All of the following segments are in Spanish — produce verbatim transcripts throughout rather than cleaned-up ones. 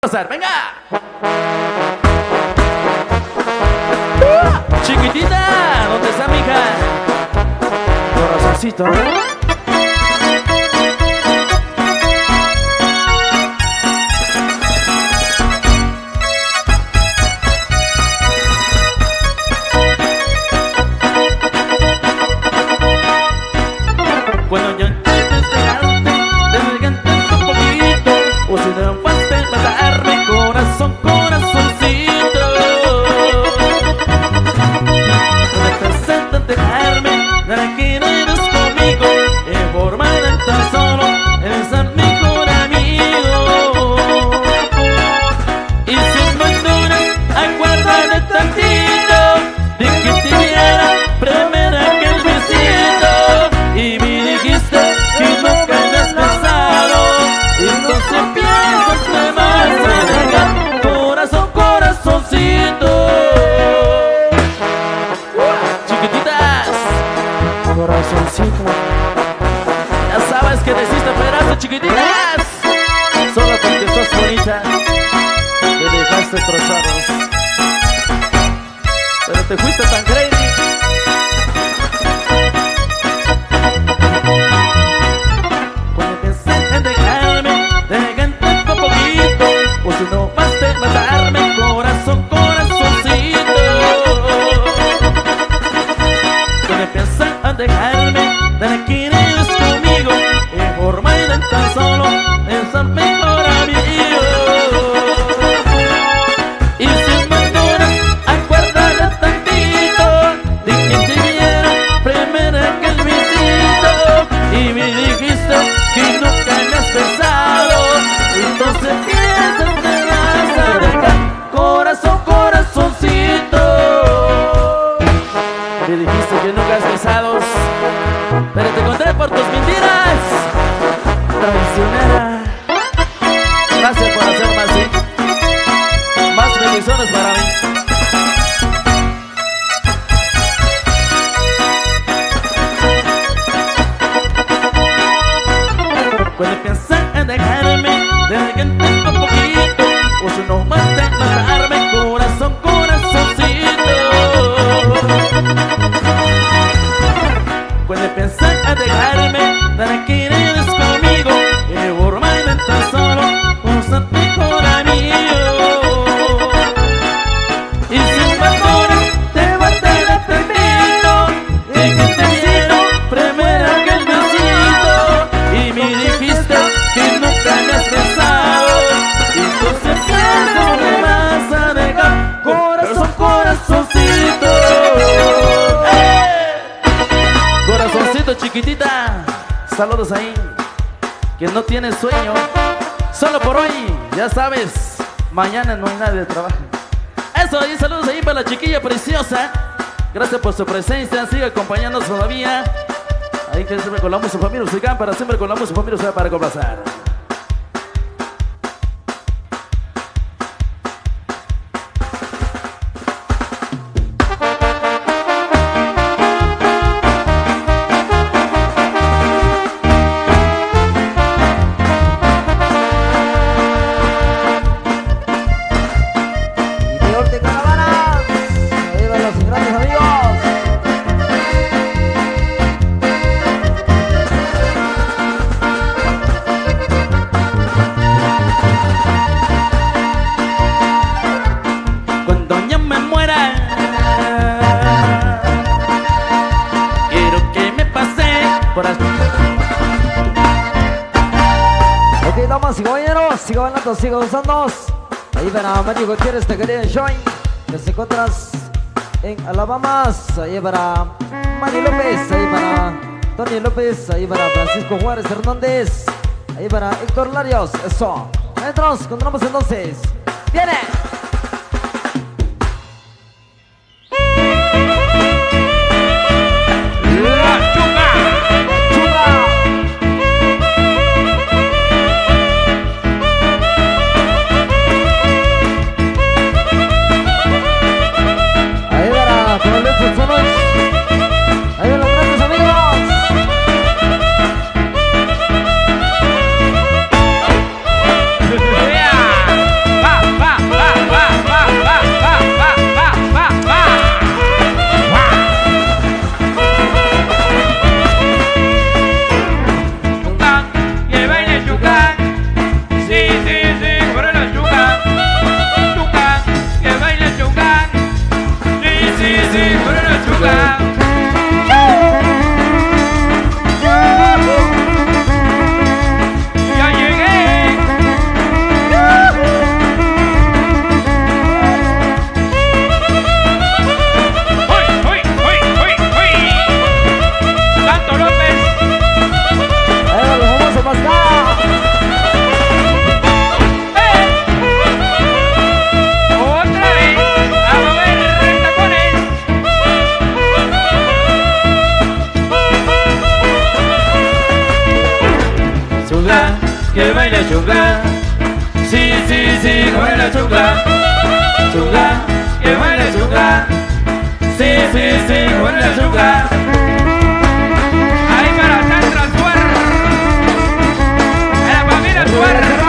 complacer. ¡Venga! Uh, chiquitita, ¿dónde está mi hija? Corazoncito. Cuando ya intentes dejarte, desligarte un poquito, o si no vas a matarme, corazón, corazoncito. Cuando te aceptan dejarme, nada que no eres conmigo, en forma de tan solo, eres el mejor amigo. Y si me duras, acuérdate tantito, de que te diera primero aquel besito, y mi que nunca me has besado, entonces piensas que vas a dejar, corazón, corazoncito. Chiquititas, corazoncito, ya sabes que necesitas pedazo, chiquititas. Solo porque sos bonita te dejaste trozados, pero te fuiste tan crazy. Si no vas a matarme, corazón, corazoncito. Cuando piensas en dejarme, de que eres conmigo, en forma de tan solo, es el mejor amigo. Y si me duras, acuérdate tantito, de que te diera primero aquel besito, y me dijiste que nunca me has besado, entonces piensas corazón, corazoncito. Me dijiste que nunca has besado, pero te conté por tus mentiras, traicionera. Gracias por hacerme así. Más bendiciones para mí. Cuando piensas en dejarme, déjate un poquito, o si no vas a matarme, corazón, corazoncito. Cuando piensas en dejarme, para que eres conmigo, en forma de tan solo, sos el mejor amigo. Y si me mueres, te vas a dar permiso, y que te hicieron primero aquel besito, y me dijiste que nunca me has besado, entonces piensas que vas a dejar, corazón, corazoncito. ¡Eh! Corazoncito, chiquitita, saludos ahí, que no tiene sueño, solo por hoy, ya sabes, mañana no hay nadie de trabajo. Eso ahí, saludos ahí para la chiquilla preciosa, gracias por su presencia, sigue acompañándonos todavía. Ahí que siempre con la música familia musical, para siempre con la música familia musical para complacer. Sigue bailando, sigue gozando. Ahí para Mario Gutiérrez, te quería Joy, que se encuentras en Alabama. Ahí para Mario López, ahí para Tony López, ahí para Francisco Juárez Hernández, ahí para Héctor Larios. Eso. Entros, continuamos entonces. ¡Viene! ¡Yeah! chunga, chunga, que baile chunga. Sí, sí, sí, baile chunga. Ahí para Sandra Suar, la familia Suar.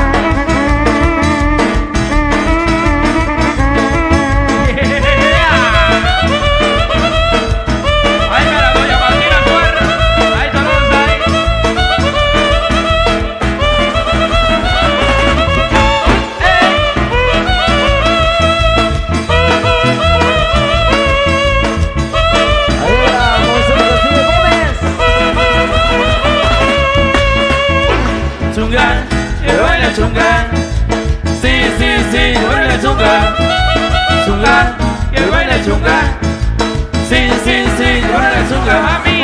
Chunga, sí, sí, sí, baila chunga, chunga, que baila chunga, sí, sí, sí, baila chunga, mami.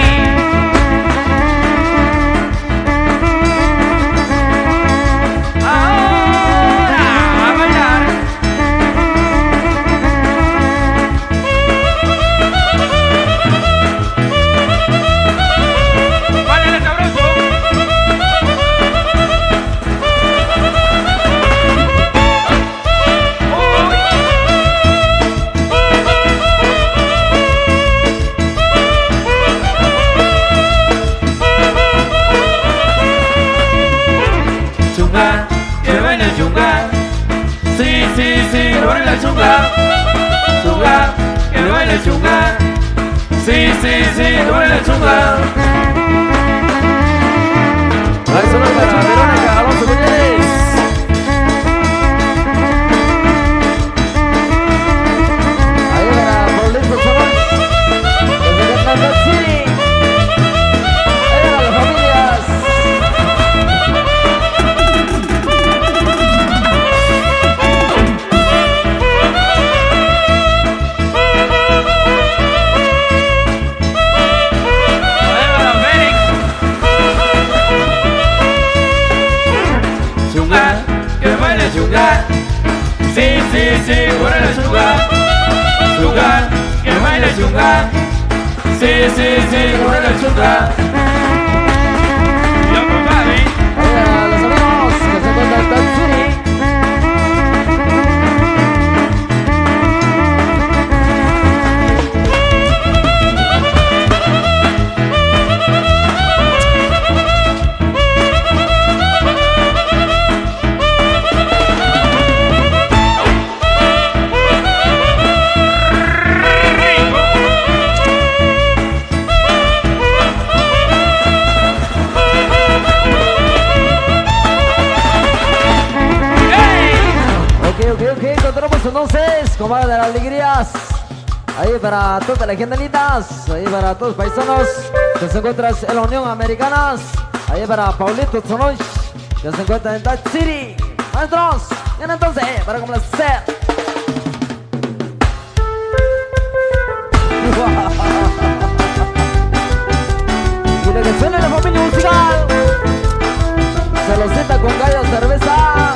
Ahora a bailar. Baila sabroso. Sí, sí, sí, baila chunga, chunga, que baile chunga. Sí, sí, sí, baila chunga. Ahí solo para Verónica Alonso Muñez. Ahí para Paulito Solón. Desde Kansas City. Ahí para las familias. Chunga, sí, sí, sí, baila chunga, chunga, que baila chunga, sí, sí, sí, baila chunga. Ya tú sabes. Hola, los amigos que se encuentran en Kansas City. Entonces, comadre de las alegrías, ahí para todas las gentelitas, ahí para todos los paisanos que se encuentran en la Unión Americanas, ahí para Paulito Sonoch, que se encuentra en Dutch City. Maestros, bien entonces, para complacer. Y de que suene la familia musical, se lo sienta con gallo cerveza.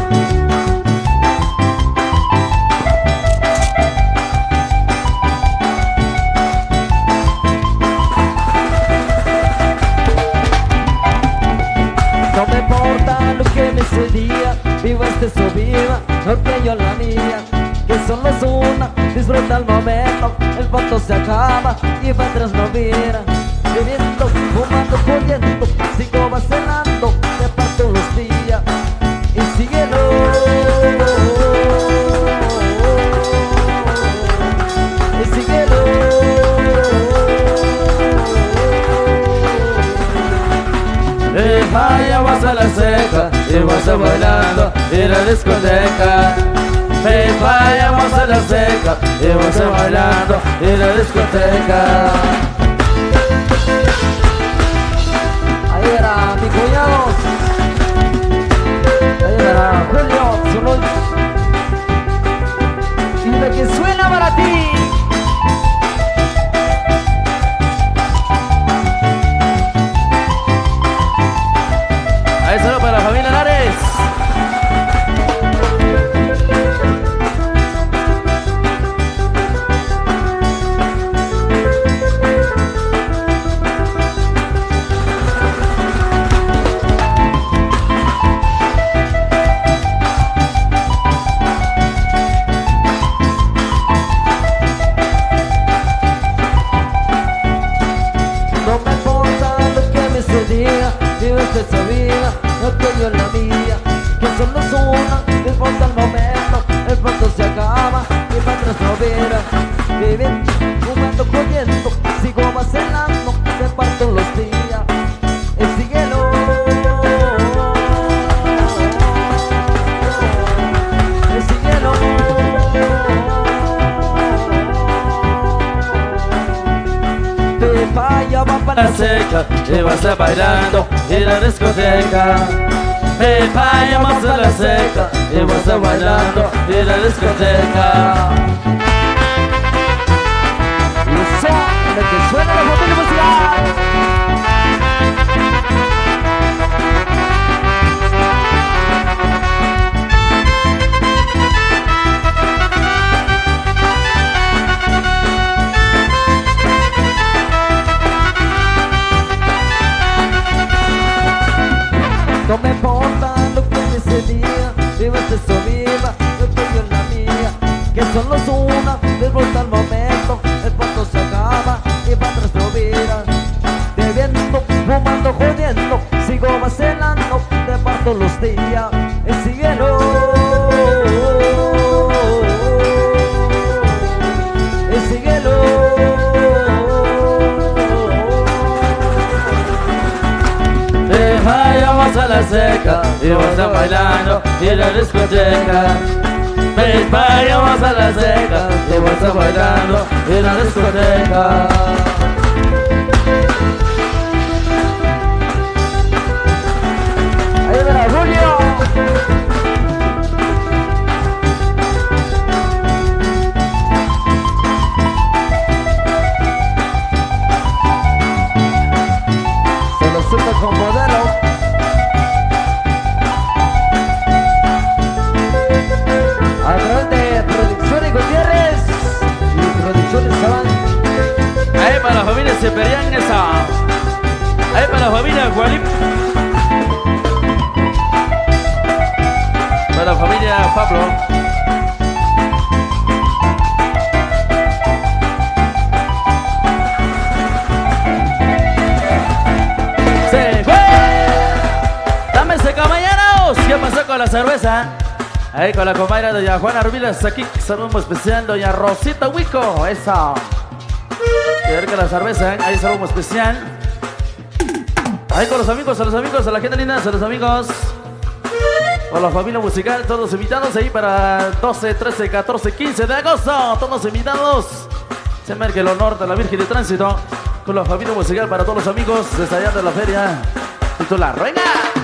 Viva este su vida, norteño la mía, que solo es una, disfruta el momento, el voto se acaba y va tras no mira, bebiendo, fumando, jodiendo, sigo vacilando, te parto los días y síguelo. Y síguelo. Y vaya, vas a la seca y vas a bailando en la discoteca. Hey, vayamos a la seca y vas a bailando en la discoteca. Ahí era mi cuñado, ahí era Julio Sonoch, y de que suena para ti. Ahí solo para la familia Lares. a la seca y vas a bailando en la discoteca. Me vayamos a la seca y vas a bailando en la discoteca. Y eso, lo que suena la familia musical. No me importa lo que dice día, viva de su vida, yo estoy en la mía. Que solo es una, disfruta el momento, el paso se acaba y va nuestra vida. Bebiendo, fumando, jodiendo, sigo vacilando, te parto los días, y síguelo. Y síguelo. Vayamos a la seca y vas a bailando en la discoteca. Me vayamos a la seca y vas a bailando en la discoteca. Ahí verá Julio. Se lo supe con modelo. A través de Producciones Gutiérrez y Producciones Saban. Ahí para la familia Ceperian esa. Ahí para la familia Gualip. Para la familia Pablo. Se fue. Dame ese caballeros. ¿Qué pasó con la cerveza? Ahí con la comadre doña Juana Rubilas, aquí saludo especial doña Rosita Huico, esa. Y a ver que la cerveza, ¿eh? Ahí saludo especial. Ahí con los amigos, a los amigos, a la gente linda, a los amigos. Con la familia musical, todos invitados ahí para doce, trece, catorce, quince de agosto. Todos invitados. Se merque el honor de la Virgen de Tránsito. Con la familia musical para todos los amigos desde allá de la feria. Titular, venga.